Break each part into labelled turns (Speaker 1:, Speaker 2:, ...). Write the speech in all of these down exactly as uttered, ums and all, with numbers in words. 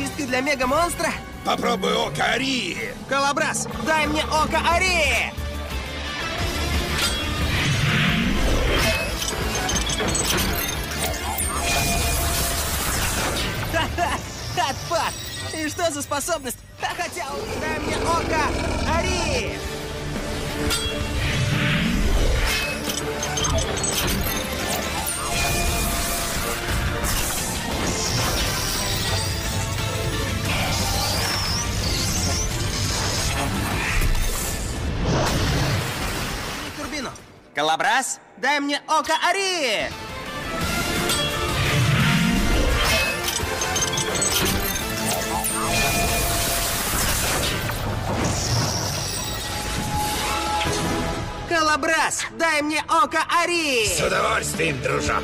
Speaker 1: сладости для мега-монстра?
Speaker 2: Попробуй око Арии.
Speaker 1: Колобрас, дай мне око Арии! Ха-ха! Отпад! И что за способность? Да хотя дай мне око Арии! Турбину. Колобрас, дай мне око Арии! Колобрас, дай мне око Арии!
Speaker 2: С удовольствием, дружок.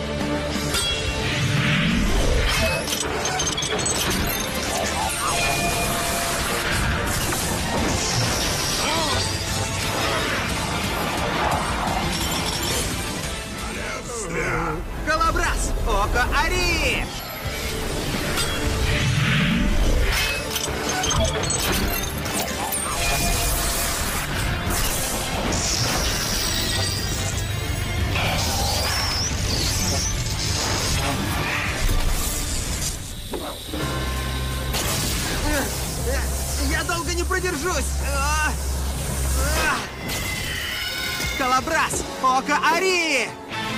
Speaker 1: Колобрас, око Арии! Я долго не продержусь! Колобрас, око Арии!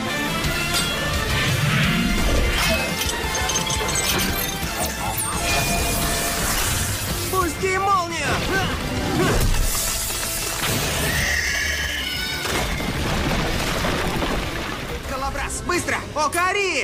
Speaker 1: Пусти молнию! Колобрас, быстро! Око Арии!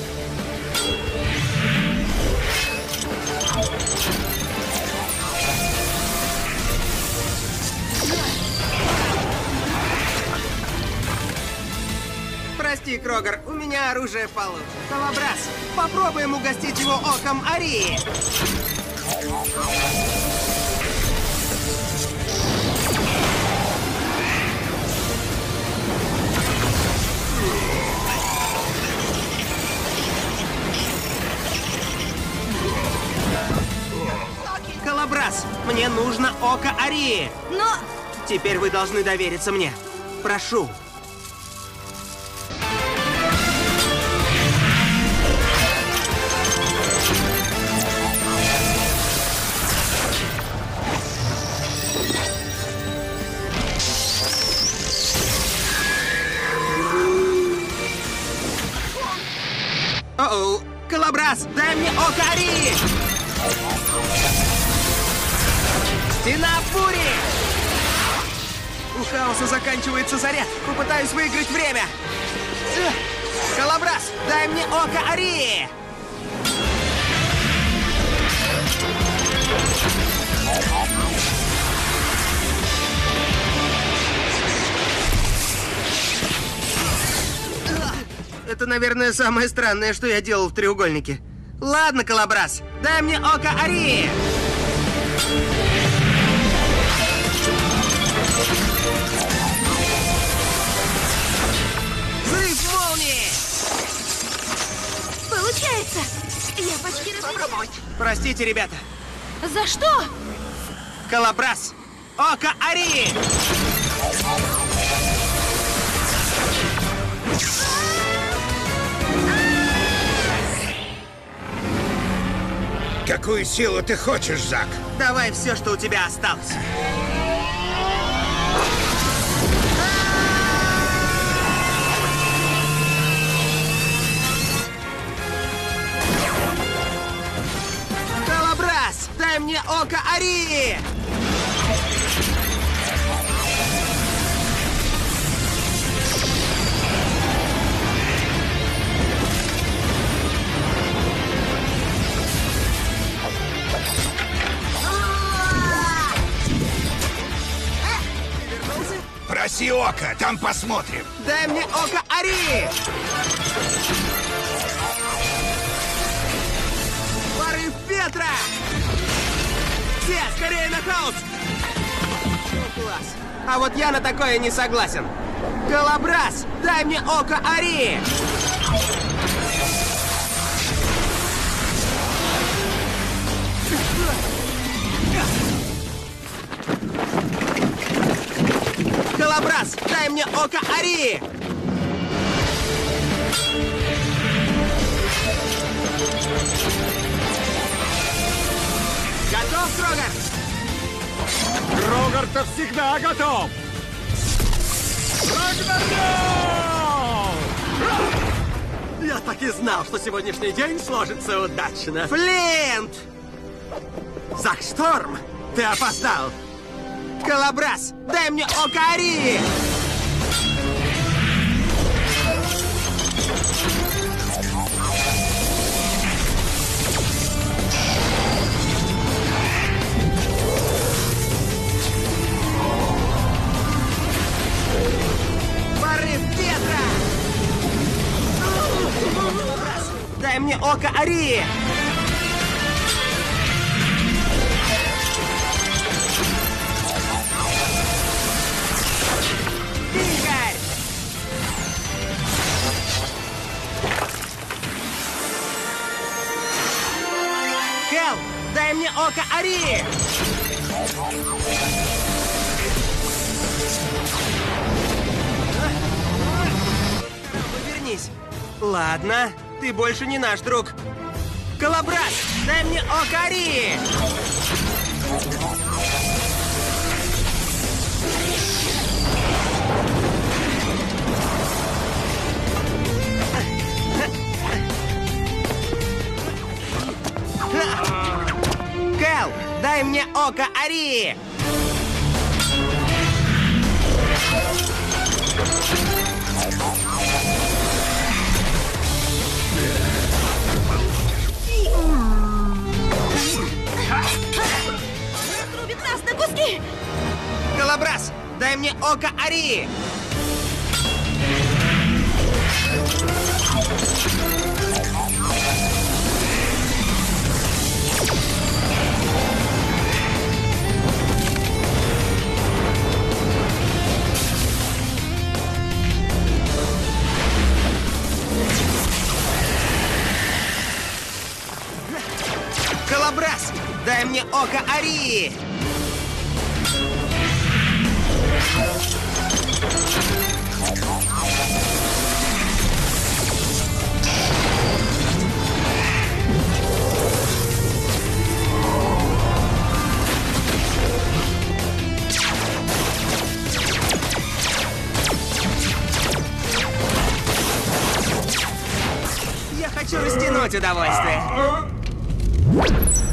Speaker 1: Прости, Крогер, у меня оружие получше. Колобрас, попробуем угостить его оком Арии. Колобрас, мне нужно око Арии.
Speaker 3: Но...
Speaker 1: Теперь вы должны довериться мне. Прошу. О-оу! Колобрас, дай мне око Арии! Стена бури! У хаоса заканчивается заряд. Попытаюсь выиграть время. Колобрас, дай мне око Арии! Это, наверное, самое странное, что я делал в треугольнике. Ладно, Колобрас, дай мне око Арии! Взрыв молнии!
Speaker 3: Получается! Я почти разобралась.
Speaker 1: Простите, ребята.
Speaker 3: За что?
Speaker 1: Колобрас, око Арии!
Speaker 2: Какую силу ты хочешь, Зак?
Speaker 1: Давай все, что у тебя осталось. Колобрас, дай мне око Арии!
Speaker 2: Проси око, там посмотрим.
Speaker 1: Дай мне око Арии! Порыв ветра! Все, скорее на хаос! Ну, класс. А вот я на такое не согласен. Колобрас, дай мне око Арии! Колобрас, дай мне око Арии! Готов, Трогар?
Speaker 4: Трогар-то всегда готов! Рагнарёк! Я так и знал, что сегодняшний день сложится удачно.
Speaker 1: Флинт!
Speaker 4: Закшторм, ты опоздал!
Speaker 1: Колобрас, дай мне око Арии! Порыв ветра! Колобрас, дай мне око Арии! Вихрь! Хелл, дай мне око Арии! Повернись. Ладно, ты больше не наш друг. Колобрас, дай мне око Арии! Кэл, дай мне око Арии!
Speaker 3: Рубит нас на куски!
Speaker 1: Колобрас, дай мне око Арии! Колобрас, дай мне око Арии! Я хочу растянуть удовольствие.